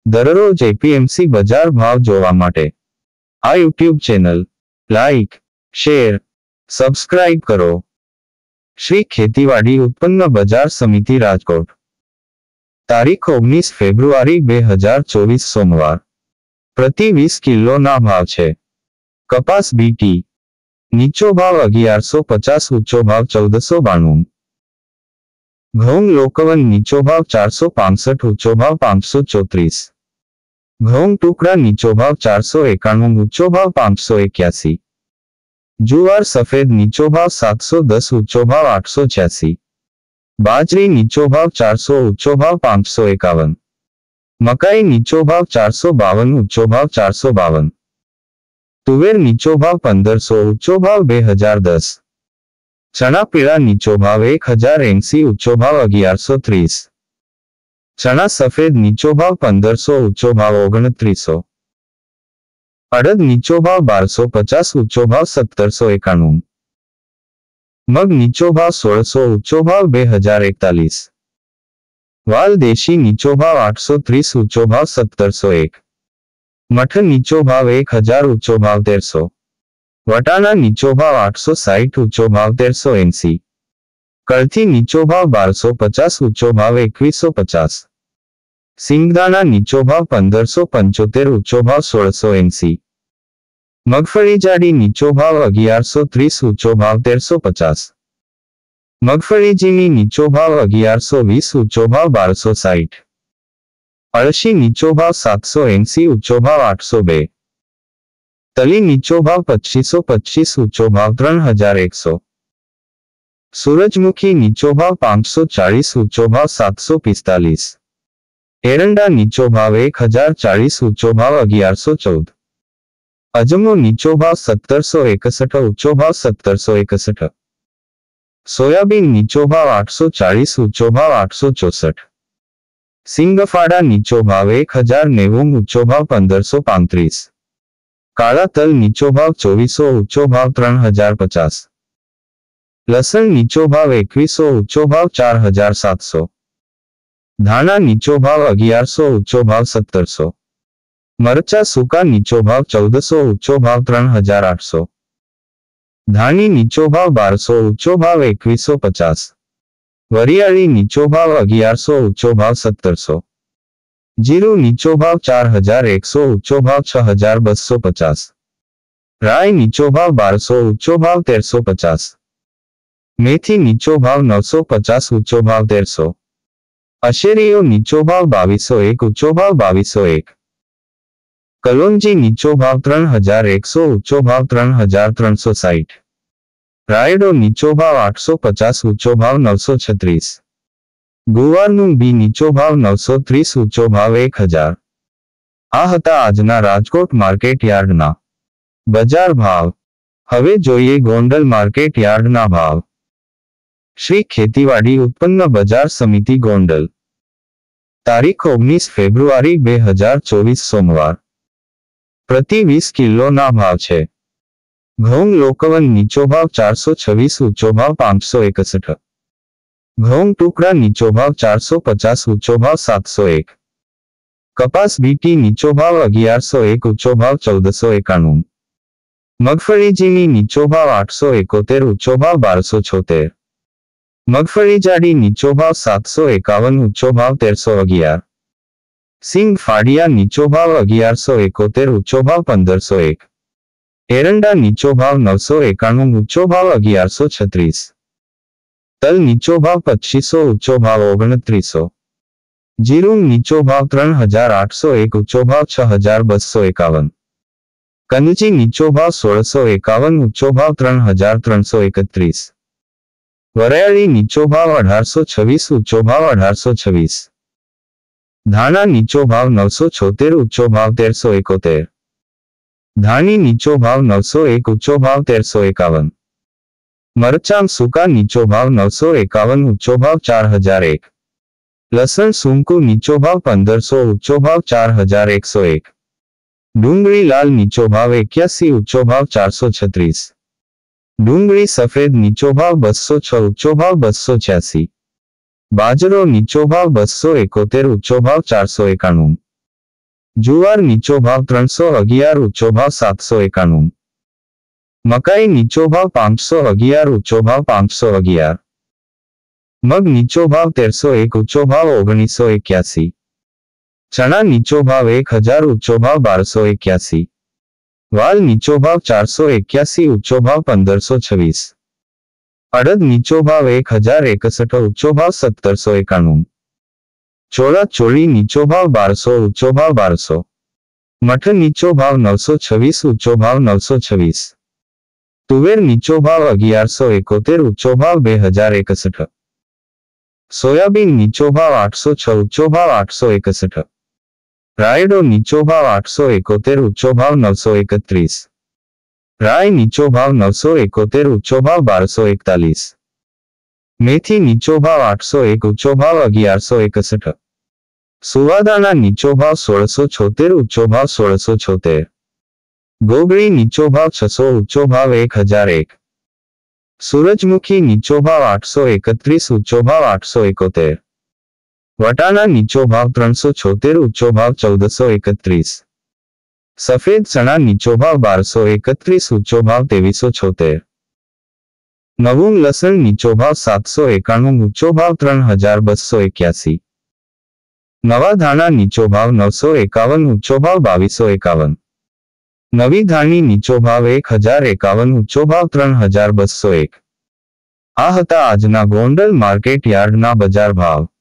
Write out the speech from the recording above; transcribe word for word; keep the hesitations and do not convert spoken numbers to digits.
દરરોજ એપીએમસી બજાર ભાવ જોવા માટે આ YouTube channel like, share, subscribe કરો. શ્રી ખેતીવાડી ઉત્પન્ન બજાર સમિતિ રાજકોટ. તારીખ ઓગણીસ ફેબ્રુઆરી બે હજાર ચોવીસ સોમવાર. પ્રતિ વીસ કિલોના ભાવ છે. કપાસ બીટી નીચો ભાવ અગિયારસો પચાસ, ઊંચો ભાવ ચૌદસો બાણું. ઘઉં લોકવન નીચો ભાવ ચારસો પાંસઠ, ઊંચો ભાવ પાંચસો ચોત્રીસ. ઘઉં ટુકડા નીચો ભાવ ચારસો એકાણું, ઊંચો ભાવ પાંચસો એક્યાસી. જુવાર સફેદ નીચો ભાવ સાતસો દસ, ઊંચો ભાવ આઠસો છ્યાસી. બાજરી નીચો ભાવ ચારસો, ઊંચો ભાવ પાંચસો એકાવન. મકાઈ નીચો ભાવ ચારસો બાવન, ઊંચો ભાવ ચારસો બાવન. તુવેર નીચો ભાવ પંદરસો, ઊંચો ભાવ બે હજાર દસ. ચણા પીળા નીચો ભાવ એક હજાર એંસી, ઊંચો ભાવ અગિયારસો ત્રીસ. ચણા સફેદ નીચો ભાવ પંદરસો, ઊંચો ભાવ ઓગણત્રીસો. અડદ નીચો ભાવ બારસો પચાસ, ઊંચો ભાવ સત્તરસો એકાણું. મગ નીચો ભાવ સોળસો, ઊંચો ભાવ બે હજાર એકતાલીસ. વાલ દેશી નીચો ભાવ આઠસો ત્રીસ, ઊંચો ભાવ સત્તરસો એક. મઠ નીચો ભાવ એક હજાર, ઊંચો ભાવ તેરસો. વટાણા નીચો ભાવ આઠસો સાઠ, ઊંચો ભાવ તેરસો એંસી. કળથી નીચો ભાવ બારસો પચાસ, ઊંચો ભાવ એકવીસો પચાસ. સિંગદાણા નીચો ભાવ પંદરસો પંચોતેર, ઊંચો ભાવ સોળસો એંસી. મગફળી જાડી નીચો ભાવ અગિયારસો ત્રીસ, ઊંચો ભાવ તેરસો પચાસ. મગફળી ઝીણી નીચો ભાવ અગિયારસો વીસ, ઊંચો ભાવ બારસો સાઠ. અળસી નીચો ભાવ સાતસો એંસી, ઊંચો ભાવ આઠસો બે. તલી નીચો ભાવ પચીસો પચીસ, ઊંચો ભાવ ત્રણ હજાર એકસો. સૂરજમુખી નીચો ભાવ પાંચસો ચાળીસ, ઊંચો ભાવ સાતસો પિસ્તાલીસ. એરંડા નીચો ભાવ એક હજાર ચાળીસ, ઊંચો ભાવ અગિયારસો ચૌદ. અજમો નીચો ભાવ સત્તરસો એકસઠ, ઊંચો ભાવ સત્તરસો એકસઠ. સોયાબીન નીચો ભાવ આઠસો ચાળીસ, ઊંચો ભાવ આઠસો ચોસઠ. સિંગફાડા નીચો ભાવ એક હજાર નેવું, ઊંચો ભાવ પંદરસો પાંત્રીસ. કાળા તલ નીચો ભાવ ચોવીસો, ઊંચો ભાવ ત્રણ હજાર પચાસ. લસણ નીચો ભાવ એકવીસો, ઊંચો ભાવ ચાર હજાર સાતસો. ધાણા નીચો ભાવ અગિયારસો, ઊંચો ભાવ સત્તરસો. મરચા સૂકા નીચો ભાવ ચૌદસો, ઊંચો ભાવ ત્રણ હજાર આઠસો. ધાણી નીચો ભાવ બારસો, ઊંચો ભાવ એકવીસો પચાસ. વરિયાળી નીચો ભાવ અગિયારસો, ઊંચો ભાવ સત્તરસો. જીરું નીચો ભાવ ચાર હજાર એકસો, ઊંચો ભાવ છ હજાર બસો પચાસ. રાઈ નીચો ભાવ બારસો, ઊંચો ભાવ તેરસો પચાસ. મેથી નીચો ભાવ નવસો પચાસ, ઊંચો ભાવ તેરસો. અશેરીઓ નીચો ભાવ બાવીસો એક, ઊંચો ભાવ બાવીસો એક. કલોંજી નીચો ભાવ ત્રણ હજાર એકસો, ઊંચો ભાવ ત્રણ હજાર ત્રણસો સાઠ. રાયડો નીચો ભાવ આઠસો પચાસ, ઊંચો ભાવ નવસો છત્રીસ. ગુવારનું બી નીચો ભાવ નવસો ત્રીસ, ઊંચો ભાવ એક હજાર. આ હતા આજના રાજકોટ માર્કેટ યાર્ડના બજાર ભાવ. હવે જોઈએ ગોંડલ માર્કેટ યાર્ડના ભાવ. શ્રી ખેતીવાડી ઉત્પન્ન બજાર સમિતિ ગોંડલ. તારીખ ઓગણીસ ફેબ્રુઆરી બે હજાર ચોવીસ સોમવાર. પ્રતિ વીસ કિલોના ભાવ છે. ઘઉં લોકવન નીચો ભાવ ચારસો છવ્વીસ, ઊંચો ભાવ પાંચસો એકસઠ. ઘઉં ટુકડા નીચો ભાવ ચારસો પચાસ, ઊંચો ભાવ સાતસો એક. કપાસ બીટી નીચો ભાવ અગિયારસો એક, ઊંચો ભાવ ચૌદસો એકાણું. મગફળી ઝીણી નીચો ભાવ આઠસો એકોતેર, ઊંચો ભાવ બારસો છોતેર. મગફળી જાડી નીચો ભાવ સાતસો એકાવન, ઊંચો ભાવ તેરસો અગિયાર. સિંગ ફાડિયા નીચો ભાવ અગિયારસો એકોતેર, ઊંચો ભાવ પંદરસો એક. એરંડા નીચો ભાવ નવસો એકાણું, ઊંચો ભાવ અગિયારસો છત્રીસ. તલ નીચો ભાવ પચીસો, ઊંચો ભાવ ઓગણત્રીસો. જીરું નીચો ભાવ ત્રણ હજાર આઠસો એક, ઊંચો ભાવ છ હજાર બસો એકાવન. કંજી નીચો ભાવ સોળસો એકાવન, ઊંચો ભાવ ત્રણ હજાર ત્રણસો એકત્રીસ. વરિયાળી નીચો ભાવ અઢારસો છવ્વીસ, ઊંચો ભાવ અઢારસો છવ્વીસ. ધાણા નીચો ભાવ નવસો છોતેર, ઊંચો ભાવ તેરસો એકોતેર. ધાણી નીચો ભાવ નવસો એક, ઊંચો ભાવ તેરસો એકાવન. મરચાં સૂકા નીચો ભાવ નવસો એકાવન, ઊંચો ભાવ ચાર હજાર એક. લસણ સૂકું નીચો ભાવ પંદરસો, ઊંચો ભાવ ચાર હજાર એકસો એક. ડુંગળી લાલ નીચો ભાવ એક્યાસી, ઊંચો ભાવ ચારસો છત્રીસ. ડુંગળી સફેદ નીચો ભાવ બસો છ, ઊંચો ભાવ બસો છ્યાસી. બાજરો નીચો ભાવ બસો એકોતેર, ઊંચો ભાવ ચારસો એકાણું. જુવાર નીચો ભાવ ત્રણસો અગિયાર ઊંચો ભાવ સાતસો એકાણું. મકાઈ નીચો ભાવ પાંચસો અગિયાર ઊંચો ભાવ પાંચસો અગિયાર. મગ નીચો ભાવ તેરસો એક ઊંચો ભાવ ઓગણીસો એક્યાસી. ચણા નીચો ભાવ એક હજાર ઊંચો ભાવ બારસો એક્યાસી. વાલ નીચો ભાવ ચારસો એક્યાસી ઊંચો ભાવ પંદરસો છવ્વીસ. અડદ નીચો ભાવ એક હજાર એકસઠ ઊંચો ભાવ સત્તરસો એકાણું. ચોળા ચોળી નીચો ભાવ બારસો ઊંચો ભાવ બારસો. મઠ નીચો ભાવ નવસો છવ્વીસ ઊંચો ભાવ નવસો છવ્વીસ. તુવેર નીચો ભાવ અગિયારસો એકોતેર ઊંચો ભાવ બે હજાર એકસઠ. સોયાબીન નીચો ભાવ આઠસો છ ઊંચો ભાવ આઠસો એકસઠ. રાયડો નીચો ભાવ આઠસો એકોતેર ઊંચો ભાવ નવસો એકત્રીસ. રાય નીચો ભાવ નવસો એકોતેર ઊંચો ભાવ બારસો એકતાલીસ. મેથી નીચો ભાવ આઠસો એક ઊંચો ભાવ અગિયારસો એકસઠ. સુવાદાણા નીચો ભાવ સોળસો છોતેર ઊંચો ભાવ સોળસો છોતેર. ગોગળી નીચો ભાવ છસો ઊંચો ભાવ એક હજાર એક. સૂરજમુખી નીચો ભાવ આઠસો એકત્રીસ ઊંચો ભાવ આઠસો એકોતેર. વટાણા નીચો ભાવ ત્રણસો છોતેર ઊંચો ભાવ ચૌદસો એકત્રીસ. સફેદ ચણા નીચો ભાવ બારસો એકત્રીસ ઊંચો ભાવ ત્રેવીસો છોતેર. નવું લસણ નીચો ભાવ સાતસો એકાણું ઊંચો ભાવ ત્રણ હજાર બસો એક્યાસી. નવા ધાણા નીચો ભાવ નવસો એકાવન ઊંચો ભાવ બાવીસો એકાવન. નવી ધાણી નીચો ભાવ એક હજાર એકાવન ઊંચો ભાવ ત્રણ હજાર બસો એક. આ હતા આજના ગોંડલ માર્કેટ યાર્ડના બજાર ભાવ.